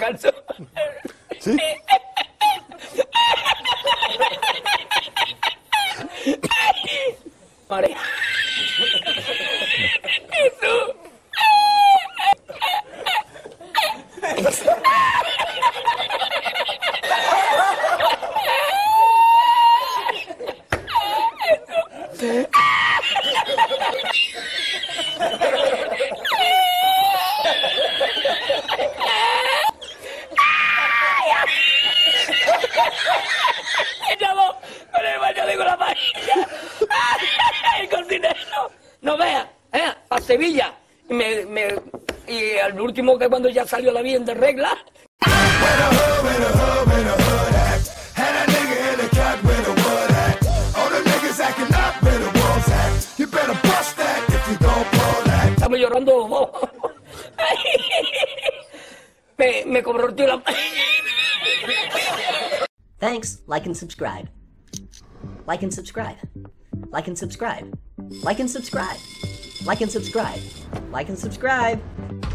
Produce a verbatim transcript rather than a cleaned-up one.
descalzo. ¿Sí? María. Llamo con el baño de la paella. El cocinero. No vea, eh, a Sevilla. Y, me, me, y al último que cuando ya salió la bien de regla. Estamos llorando. me, me cobró el tío la... Thanks. Like and subscribe. Like and subscribe. Like and subscribe. Like and subscribe. Like and subscribe. Like and subscribe.